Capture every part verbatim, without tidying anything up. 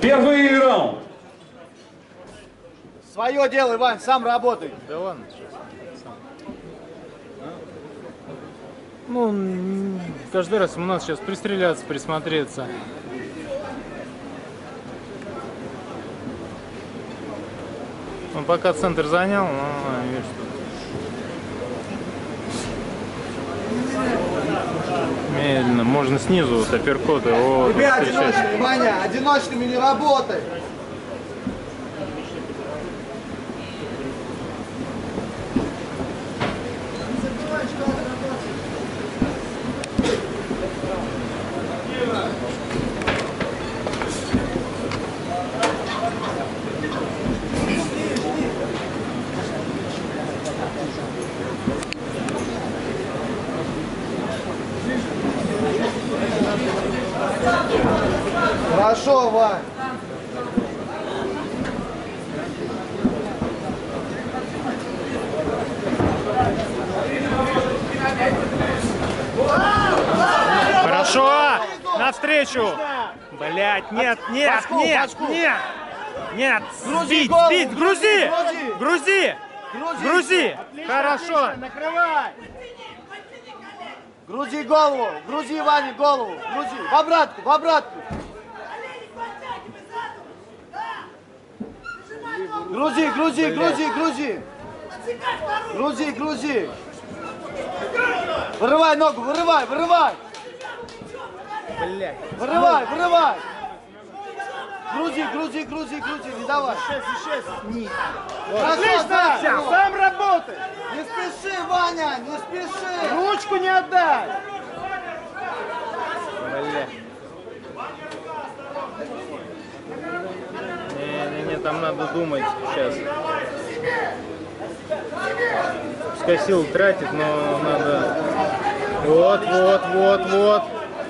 Первый раунд. Свое делай, Вань, сам работай. Да ладно, сам. Ну, каждый раз у нас сейчас пристреляться, присмотреться. Он пока центр занял, но видишь, что медленно, можно снизу вот апперкоты. Вот, Тебе одиночными, Ваня, одиночными не работай. Хорошо, Вань. Хорошо! Навстречу! Блять, нет, нет, башку, нет, башку. нет! Нет! Грузи Сбить, голову, сбить! Грузи! грузи, Грузи! Грузи. Грузи! Хорошо! Отлично, накрывай. Грузи голову, грузи, Ваня, голову, грузи. В обратку, в обратку. Грузи, грузи, грузи, грузи. Грузи, грузи. Вырывай ногу, вырывай, вырывай. Блять! Вырывай, вырывай. Грузи, грузи, грузи, грузи, не давай. Отлично! Хорошо, Сам работай! не спеши, Ваня, не спеши. Ручку не отдай! Бля. Не-не-не, там надо думать сейчас. Пускай силу тратит, но надо... Вот, вот, вот, вот.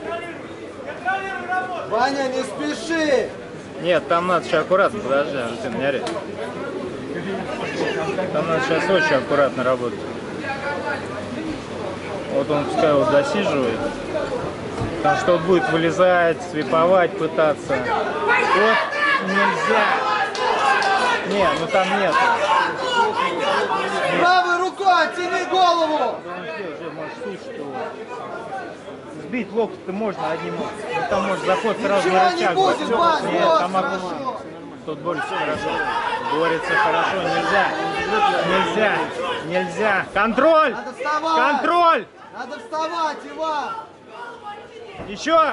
Ваня, не спеши. Нет, там надо сейчас аккуратно, подожди, Артем, не ори. Там надо сейчас очень аккуратно работать. Вот он пускай вот досиживает. Потому что он будет вылезать, свиповать, пытаться. Вот нельзя. Не, ну там нет. Правой рукой оттяни голову. Можешь слушать его. Сбить локоть-то можно одним. Ну, там может заход сразу Ничего на не рычаг. будет, Вань, Нет, вот, там хорошо. аккуратно. Тут борется хорошо. Борется хорошо. Нельзя. Нельзя. Нельзя. Контроль! Надо вставать. Контроль! Надо вставать, Иван. Еще!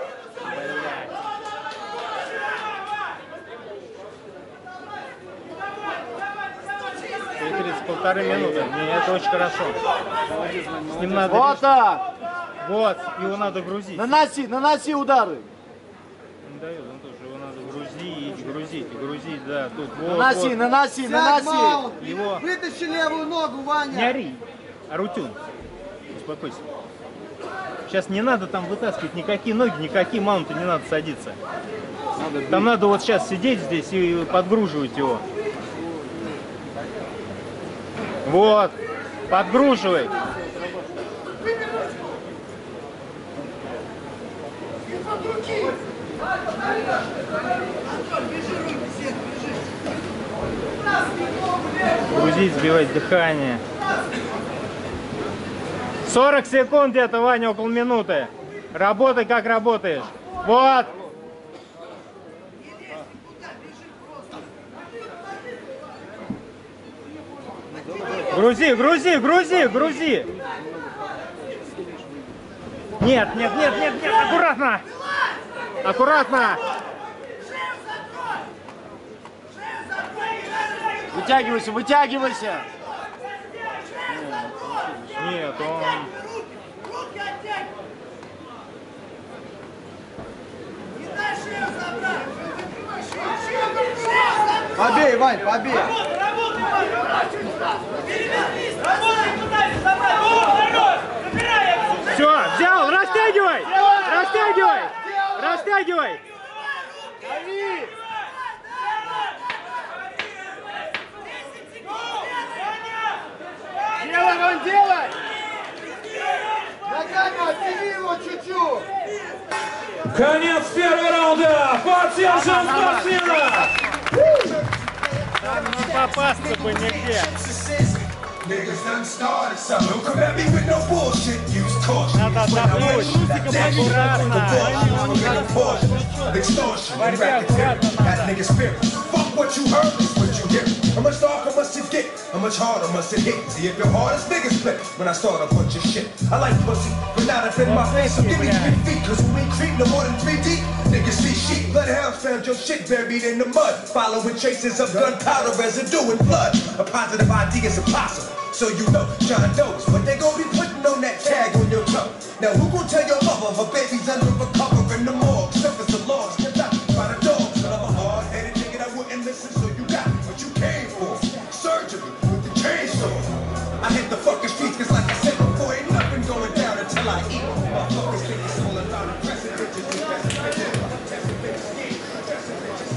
тридцать полторы минуты. Не, это очень хорошо. С ним надо... Вот так. Вот, его надо грузить. Наноси, наноси удары. Не дает, он тоже его надо грузить, грузить, грузить, да, тут вот, Наноси, вот. наноси, Сядь, наноси. Маунт. Его... Вытащи левую ногу, Ваня. Не ори, Арутюн, успокойся. Сейчас не надо там вытаскивать никакие ноги, никакие маунты, не надо садиться. Надо там надо вот сейчас сидеть здесь и подгруживать его. Вот, подгруживай. Грузить, сбивать дыхание. сорок секунд где-то, Ваня, около минуты. Работай, как работаешь. Вот. Грузи, грузи, грузи, грузи. Нет, нет, нет, нет, нет, аккуратно. Аккуратно. Вытягивайся, вытягивайся. Нет, он... Побей, Вань, побей. Все, взял, растягивай, растягивай, растягивай. Делай, Вань, делай. Ногами оттяни его чуть-чуть. Конец первого раунда. Захват сержант спортсмена! Там не попасться бы нигде. Надо отдохнуть. Аккуратно. Борьба аккуратно How much darker must it get? How much harder must it hit? See if your heart is big as split when I start a bunch of shit. I like pussy, but not up in my face. So give me three feet, cause when we creep no more than three deep, niggas see sheep. Bloodhounds found your shit buried in the mud, following traces of gunpowder residue and blood. A positive idea is impossible, so you know John knows. But they gon' be putting on that tag on your tongue. Now who gon' tell your mother her baby's under a cover in the morgue? Surface the laws, kept out by the dogs. But I'm a hard-headed nigga that wouldn't listen, so you got what you came for. Surgery with the chainsaw. I hit the fucking streets cause like I said before, ain't nothing going down until I eat. Motherfuckers think it's all about impressing bitches, impressing bitches, impressing bitches, impressing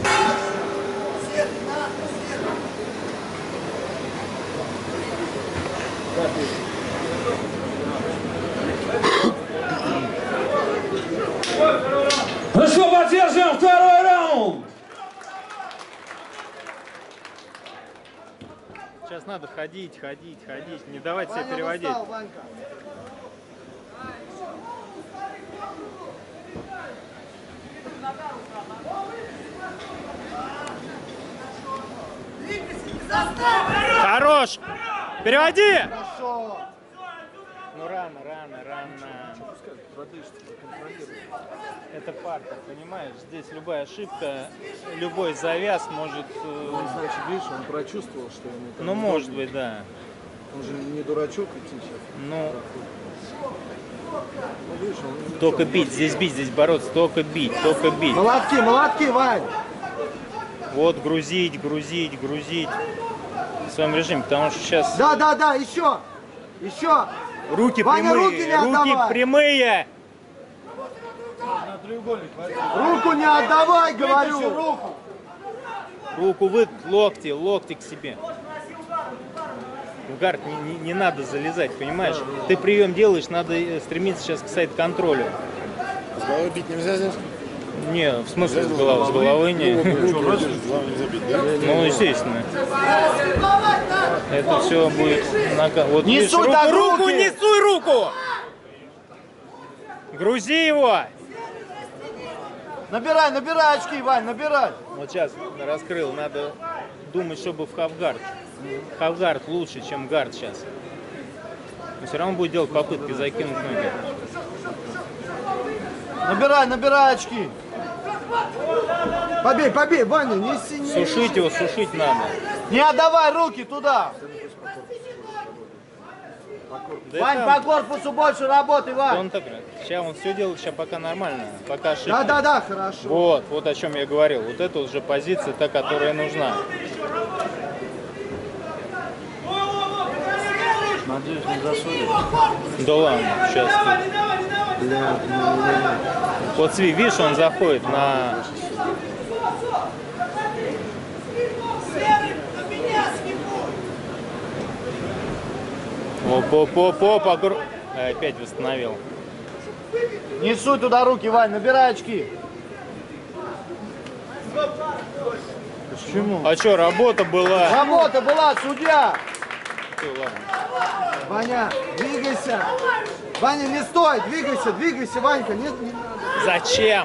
Освободежим второй раунд! Сейчас надо ходить, ходить, ходить. Не давать себя Ваня, переводить. достал, Ванька. Хорош! Переводи! Хорошо. Ну рано, рано, рано. Это партер, понимаешь? Здесь любая ошибка, любой завяз может... э, Значит, видишь, он прочувствовал, что ему там... Ну, может быть, да. Он же не дурачок идти сейчас. Ну, Ну, видишь, он... только бить, здесь бить, здесь бороться, только бить, только бить. Молотки, молотки, Вань! Вот грузить, грузить, грузить в своем режиме, потому что сейчас Да, да, да, еще! Еще! руки Ваня, прямые, руки не отдавай! прямые. Руку не отдавай, говорю! Руку! Руку вы, локти, локти к себе. В гард не, не, не надо залезать, понимаешь? Ты прием делаешь, надо стремиться сейчас к сайд-контролю. С головы бить нельзя здесь? Не, в смысле с головы, с головы не. Ну, естественно. Это все будет нога. Вот Не видишь, суй руку, так руку, руки! не суй руку! Грузи его! Набирай, набирай очки, Вань, набирай! Вот сейчас раскрыл, надо думать, чтобы в хавгард. Хавгард лучше, чем гард сейчас. Но все равно будет делать попытки закинуть ноги. Набирай, набирай очки! Побей, побей, Ваня, не синий. Сушить его, сушить надо. Не отдавай руки туда! Да Вань, там- по корпусу больше работай, да Вань! он так, сейчас он все делает, сейчас пока нормально, пока ошибки. Да, да, да, хорошо. Вот, вот о чем я говорил. Вот это уже позиция, та, которая нужна. Надеюсь, не засудят. Да ладно, сейчас. Вот Сви, видишь, он заходит на... Оп-оп-оп-оп, огр... Опять восстановил. Не суй туда руки, Вань, набирай очки. Почему? А что, работа была? Работа была, судья! Всё, ладно. Ваня, двигайся! Ваня, не стой, двигайся, двигайся, Ванька, не, не надо. Зачем?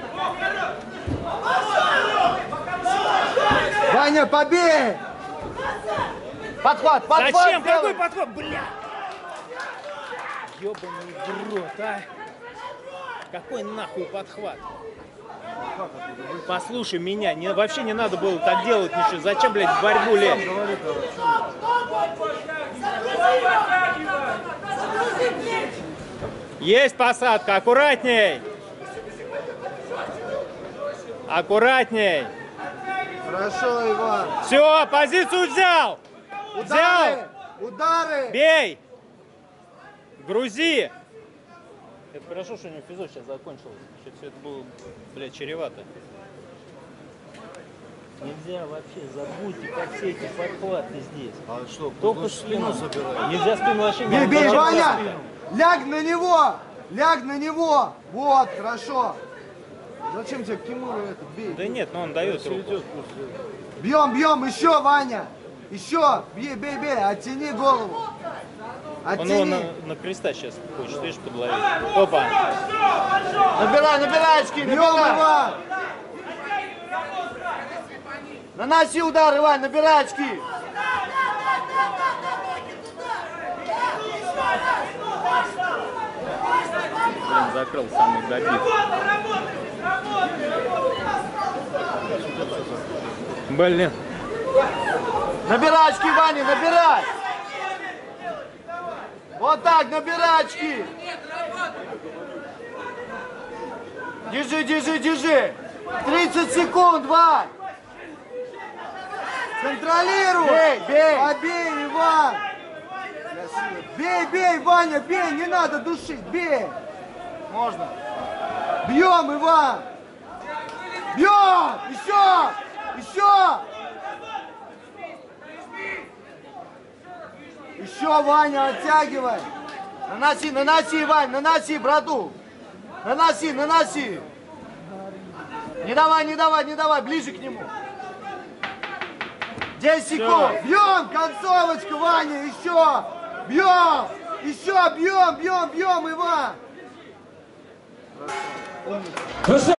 Ваня, побей! Подхват, подхват! Зачем? сделай. Какой подход? Бля! Ёбаный в рот, а! Какой нахуй подхват? Послушай меня, не, вообще не надо было так делать ничего. Зачем, блядь, в борьбу лезть? Есть посадка, аккуратней! Аккуратней! Хорошо, Иван. Все, позицию взял! Удары! Удары! Бей! Грузи! Это хорошо, что у него физо сейчас закончилось. Что-то все это было, блядь, чревато. Нельзя вообще, забудьте, как все эти подхваты здесь. А что, Только спину забирать. Нельзя спину вообще не Бей, бей, зачем Ваня! спину? Ляг на него! Ляг на него! Вот, хорошо. Зачем тебе Кимуру это? Бей. Да нет, но он дает руку. Бьем, бьем, еще, Ваня. Еще, бей, бей, бей, оттяни голову. Он Оттяни. его на, на креста сейчас хочет, видишь, подловить. Опа! Набирай, набирай очки, бьем, Иван. Наноси удар, Иван, набирай очки. Блин, закрыл самый добит. Блин. Набирай очки, Ваня, набирай. Вот так, набирай очки. Держи, держи, держи. тридцать секунд, Вань. Контролируй. Бей, бей. Побей, Иван. Бей, бей, Ваня, бей, не надо душить, бей. Можно. Бьем, Иван. Бьем. Еще. Еще. Еще, Ваня, оттягивай. Наноси, наноси, Вань, наноси, брату. Наноси, наноси. Не давай, не давай, не давай, ближе к нему. десять секунд. Бьем, концовочку, Ваня, еще. Бьем. Еще, бьем, бьем, бьем, Иван.